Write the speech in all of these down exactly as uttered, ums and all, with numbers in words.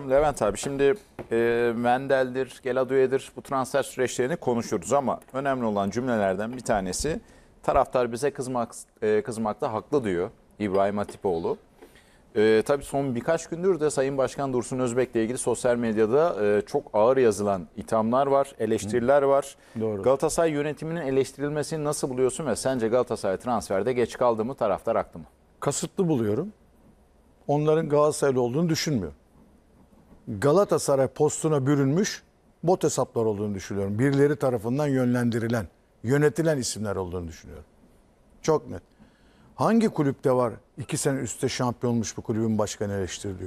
Levent abi şimdi e, Mendel'dir, Geladoya'dır bu transfer süreçlerini konuşuruz ama önemli olan cümlelerden bir tanesi taraftar bize kızmak e, kızmakta haklı diyor İbrahim Hatipoğlu. E, tabii son birkaç gündür de Sayın Başkan Dursun Özbek'le ilgili sosyal medyada e, çok ağır yazılan ithamlar var, eleştiriler var. Doğru. Galatasaray yönetiminin eleştirilmesini nasıl buluyorsun ve sence Galatasaray transferde geç kaldı mı, taraftar haklı mı? Kasıtlı buluyorum. Onların Galatasaraylı olduğunu düşünmüyorum. Galatasaray postuna bürünmüş bot hesaplar olduğunu düşünüyorum. Birileri tarafından yönlendirilen, yönetilen isimler olduğunu düşünüyorum. Çok net. Hangi kulüpte var iki sene üstte şampiyon olmuş bu kulübün başkanı eleştiriliyor?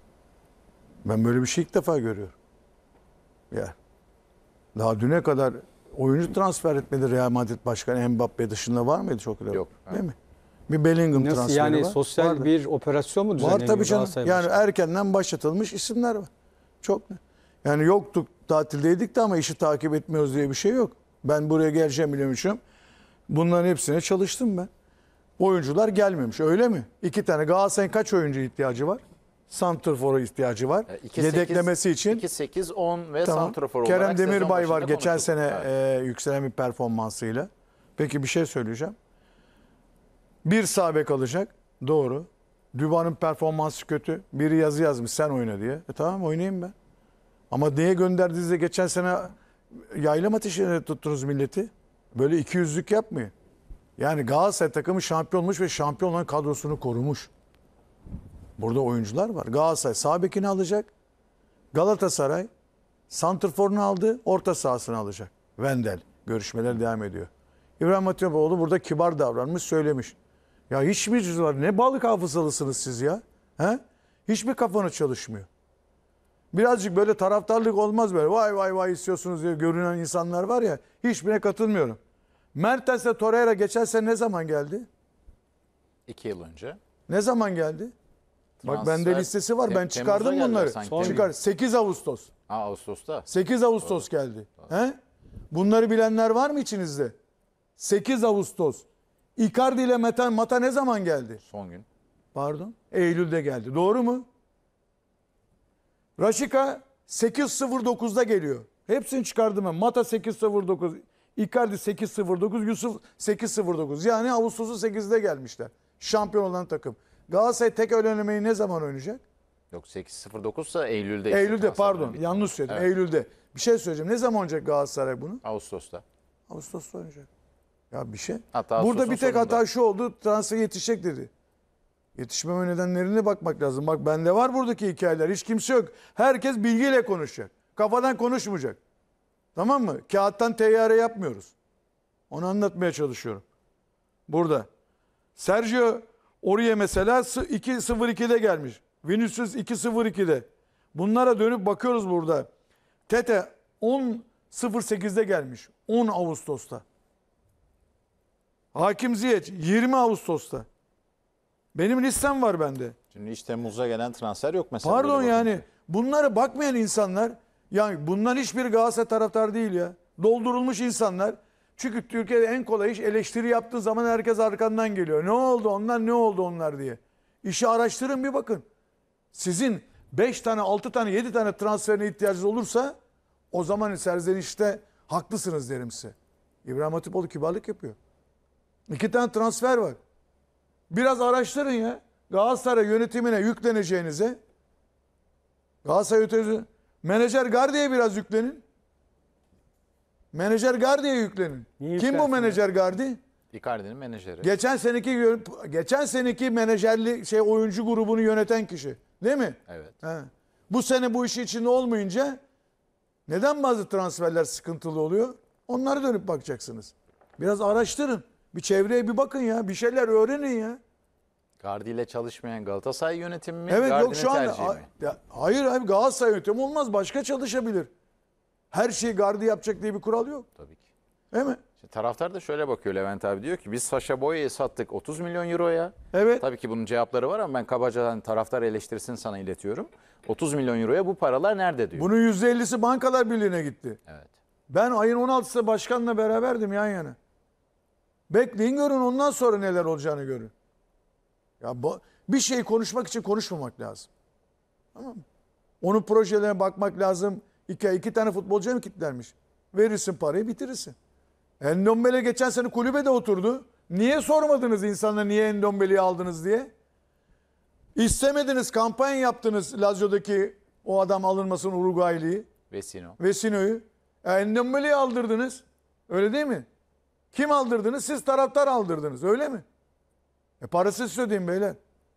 Ben böyle bir şey ilk defa görüyorum. Ya. Daha düne kadar oyuncu transfer etmedi Real Madrid başkanı Mbappe dışında var mıydı çok öyle? Yok. Değil mi? Bir Bellingham Nasıl transferi yani var. sosyal Vardı. bir operasyon mu düzenleniyor? Var tabii canım. Galatasaray Yani başkanı? erkenden başlatılmış isimler var. Çok ne? Yani yoktuk, tatildeydik de ama işi takip etmiyoruz diye bir şey yok. Ben buraya geleceğim biliyormuşum. Bunların hepsine çalıştım ben. Oyuncular gelmemiş öyle mi? İki tane Galatasaray'ın kaç oyuncu ihtiyacı var? Santrfor'a ihtiyacı var. iki, Yedeklemesi sekiz, için. iki sekiz on ve Tamam. santrafor Kerem olarak sezon Demirbay var başında geçen konuştuk. sene Evet. e, yükselen bir performansıyla. Peki bir şey söyleyeceğim. Bir sağ bek alacak. Doğru. Duba'nın performansı kötü. Biri yazı yazmış sen oyna diye. E tamam oynayayım ben. Ama niye gönderdiniz de geçen sene yaylım ateşine tuttunuz milleti? Böyle ikiyüzlük yapmayın. Yani Galatasaray takımı şampiyon olmuş ve şampiyonların kadrosunu korumuş. Burada oyuncular var. Galatasaray sağ bekini alacak. Galatasaray santrforunu aldı. Orta sahasını alacak. Vendel. Görüşmeler devam ediyor. İbrahim Hatipoğlu burada kibar davranmış söylemiş. Ya hiç mi cüz var? Ne balık hafızalısınız siz ya? He? Hiç mi kafanız çalışmıyor? Birazcık böyle taraftarlık olmaz böyle. Vay vay vay istiyorsunuz diye görünen insanlar var ya. Hiçbirine katılmıyorum. Mertens'le Torreira geçen sene ne zaman geldi? İki yıl önce. Ne zaman geldi? Bak Transfer- bende listesi var. Tem- Ben çıkardım Temmuz'da bunları. geldiler sanki. Çıkar. sekiz Ağustos. Aa, Ağustos'ta. sekiz Ağustos geldi. He? Bunları bilenler var mı içinizde? sekiz Ağustos. Icardi ile Mata, Mata ne zaman geldi? Son gün. Pardon. Eylül'de geldi. Doğru mu? Raşika sekiz sıfır dokuzda geliyor. Hepsini çıkardım ben. Mata sekiz sıfır dokuz. Icardi sekiz sıfır dokuz. Yusuf sekiz sıfır dokuz. Yani Ağustos'un sekizinde gelmişler. Şampiyon olan takım. Galatasaray tek elemeyi ne zaman oynayacak? Yok sekiz sıfır dokuz ise Eylül'de. işte Eylül'de transfer pardon. dönemi bitti. Yanlış söyledim. Evet. Eylül'de. Bir şey söyleyeceğim. Ne zaman oynayacak Galatasaray bunu? Ağustos'ta. Ağustos'ta oynayacak. Ya bir şey. Hatta Burada Ağustos'un bir tek sonunda. hata şu oldu. Transfer yetişecek dedi. Yetişmeme nedenlerine bakmak lazım. Bak bende var buradaki hikayeler. Hiç kimse yok. Herkes bilgiyle konuşacak. Kafadan konuşmayacak. Tamam mı? Kağıttan teyyare yapmıyoruz. Onu anlatmaya çalışıyorum. Burada. Sergio Aurier mesela iki sıfır ikide gelmiş. Vinicius iki sıfır ikide. Bunlara dönüp bakıyoruz burada. Tete on sıfır sekizde gelmiş. on Ağustos'ta. Hakim Ziyech yirmi Ağustos'ta. Benim listem var bende. Şimdi hiç Temmuz'a gelen transfer yok mesela. Pardon Böyle yani bakınca. bunlara bakmayan insanlar, yani bundan hiçbir Galatasaray taraftar değil ya. Doldurulmuş insanlar. Çünkü Türkiye'de en kolay iş eleştiri yaptığı zaman herkes arkandan geliyor. Ne oldu onlar, ne oldu onlar diye. İşi araştırın bir bakın. Sizin beş tane, altı tane, yedi tane transferine ihtiyacınız olursa o zaman serzenişte haklısınız derim size. İbrahim Hatipoğlu kibarlık yapıyor. İki tane transfer var. Biraz araştırın ya. Galatasaray yönetimine yükleneceğinize. Galatasaray yönetimine menajer Gardi'ye biraz yüklenin. Menajer Gardi'ye yüklenin. Niye Kim bu yüklensin menajer Gardi? Icardi'nin menajeri. Geçen seneki yön- geçen seneki menajerli şey oyuncu grubunu yöneten kişi. Değil mi? Evet. He. Bu sene bu işi içinde olmayınca neden bazı transferler sıkıntılı oluyor? Onlara dönüp bakacaksınız. Biraz araştırın. Bir çevreye bir bakın ya. Bir şeyler öğrenin ya. Gardi ile çalışmayan Galatasaray yönetimi mi? Evet Gardi'nin yok şu anda. tercihi mi? Ya, hayır abi Galatasaray yönetimi olmaz. Başka çalışabilir. Her şeyi Gardi yapacak diye bir kural yok. Tabii ki. Değil mi? Şimdi taraftar da şöyle bakıyor Levent abi, diyor ki biz Sacha Boey'i sattık otuz milyon euroya. Evet. Tabii ki bunun cevapları var ama ben kabaca hani taraftar eleştirisini sana iletiyorum. otuz milyon euroya bu paralar nerede diyor. Bunun yüzde ellisi Bankalar Birliği'ne gitti. Evet. Ben ayın on altısında başkanla beraberdim yan yana. Bekleyin görün ondan sonra neler olacağını görün. Ya bu, bir şey konuşmak için konuşmamak lazım. Tamam mı? Onun projelerine bakmak lazım. İki, iki tane futbolcuya mı kilitlenmiş? Verirsin parayı, bitirirsin. Endombele geçen sene kulübede oturdu. Niye sormadınız insanlara niye Endombele'yi aldınız diye? İstemediniz, kampanya yaptınız Lazio'daki o adam alınmasın Uruguaylı'yı. Vecino. Vesino'yu. E, Endombele'yi aldırdınız. Öyle değil mi? Kim aldırdınız? Siz taraftar aldırdınız. Öyle mi? E parası siz ödeyin beyler.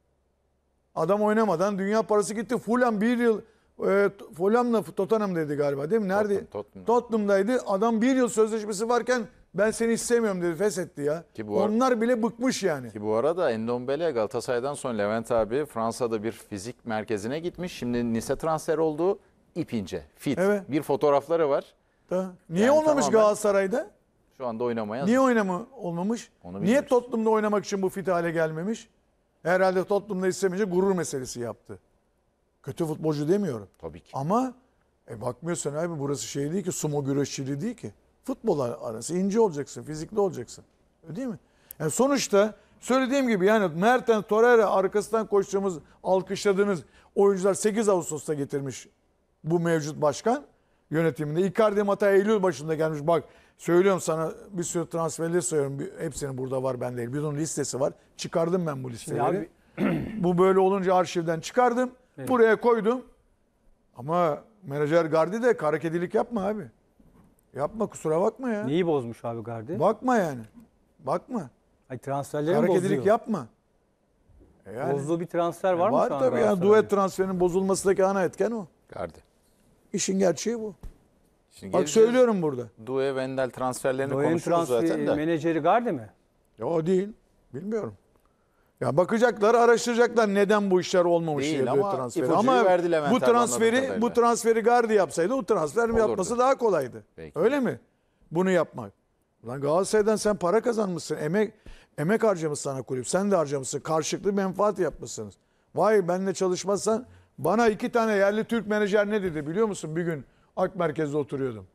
Adam oynamadan dünya parası gitti. Fulham bir yıl e, Fulham'la Tottenham'daydı galiba değil mi? Nerede? Tottenham, Tottenham. Tottenham'daydı. Adam bir yıl sözleşmesi varken ben seni istemiyorum dedi. Feshetti ya. Ki bu ar- Onlar bile bıkmış yani. Ki bu arada Endombele Galatasaray'dan sonra Levent abi Fransa'da bir fizik merkezine gitmiş. Şimdi Nice transfer oldu. İp ince, fit. Evet. Bir fotoğrafları var. Da. Niye Yani olmamış tamamen- Galatasaray'da? Şu anda oynamaya Niye oynama olmamış? Onu Niye bilmiyoruz. Tottenham'da oynamak için bu fit hale gelmemiş? Herhalde Tottenham'da istemeyince gurur meselesi yaptı. Kötü futbolcu demiyorum. Tabii ki. Ama e bakmıyorsun abi burası şey değil ki, sumo güreşçiliği değil ki. Futbol arası ince olacaksın, fizikli olacaksın. Öyle değil mi? Yani sonuçta söylediğim gibi yani Mertens, Torreira arkasından koştuğumuz, alkışladığınız oyuncular sekiz Ağustos'ta getirmiş bu mevcut başkan yönetiminde. Icardi Mata Eylül başında gelmiş. Bak söylüyorum sana, bir sürü transferleri sayıyorum. Bir- Hepsinin burada var, bende değil. Bir onun listesi var. Çıkardım ben bu listeleri. abi- Bu böyle olunca arşivden çıkardım. Evet. Buraya koydum. Ama menajer Gardi de hareketlilik yapma abi. Yapma, kusura bakma ya. Neyi bozmuş abi Gardi? Bakma yani. Bakma. Ay transferleri mi Hareketlilik bozuyor? yapma. E yani, Bozduğu bir transfer var mı var şu an tabii ya. Galatasaray'da? Duet transferinin bozulmasındaki ana etken o. Gardi. İşin gerçeği bu. Şimdi Bak geleceğiz. söylüyorum burada. Due, Wendel transferlerini Doyen konuşuruz transferi zaten de. menajeri Gardi mi? Ya o değil. Bilmiyorum. Ya bakacaklar, araştıracaklar neden bu işler olmamış Değil diye ama Duet transferi. ipucuyu Ama verdi Levent bu abi anladığım transferi kadarıyla. bu transferi Gardi yapsaydı o transfer Olurdu. yapması daha kolaydı. Peki. Öyle mi? Bunu yapmak. Lan Galatasaray'dan sen para kazanmışsın. Emek emek harcamış sana kulüp. Sen de harcamışsın. Karşılıklı menfaat yapmışsınız. Vay benimle çalışmazsan, bana iki tane yerli Türk menajer ne dedi biliyor musun? Bir gün Ak Merkez'de oturuyordum.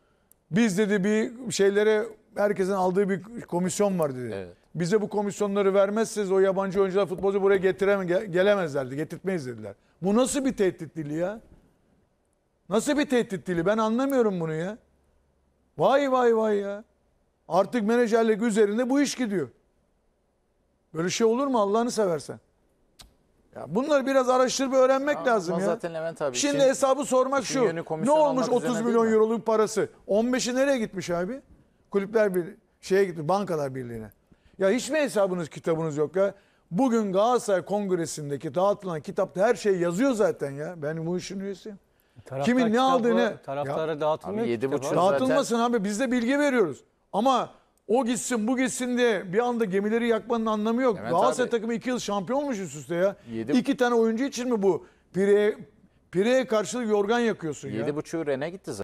Biz dedi bir şeylere, herkesin aldığı bir komisyon var dedi. Evet. Bize bu komisyonları vermezseniz o yabancı oyuncular, futbolcu buraya getireme, ge- gelemezlerdi. Getirtmeyiz dediler. Bu nasıl bir tehdit dili ya? Nasıl bir tehdit dili? Ben anlamıyorum bunu ya. Vay vay vay ya. Artık menajerlik üzerinde bu iş gidiyor. Böyle şey olur mu Allah'ını seversen? Ya bunları biraz araştırıp öğrenmek Ama lazım ya. zaten Levent abi Şimdi işin- hesabı sormak işin şu. yönü Ne komisyon olmuş almak otuz üzerine milyon değil mi? euroluk parası? on beşi nereye gitmiş abi? Kulüpler bir şeye gitti, Bankalar Birliği'ne. Ya hiç mi hesabınız, kitabınız yok ya? Bugün Galatasaray Kongresi'ndeki dağıtılan kitapta her şey yazıyor zaten ya. Ben bu işin üyesiyim. Taraftar Kimin ne kitabı aldığını- taraftara dağıtılmıyor. Abi ki yedi kitap buçuk abi. zaten- Dağıtılmasın abi, biz de bilgi veriyoruz. Ama o gitsin bu gitsin diye bir anda gemileri yakmanın anlamı yok. Evet Galatasaray abi. takımı iki yıl şampiyon olmuş üst üste ya. Yedi- İki tane oyuncu için mi bu? Pireye, Pireye karşılık yorgan yakıyorsun ya. Yedi buçuğu Ren'e gitti zaten.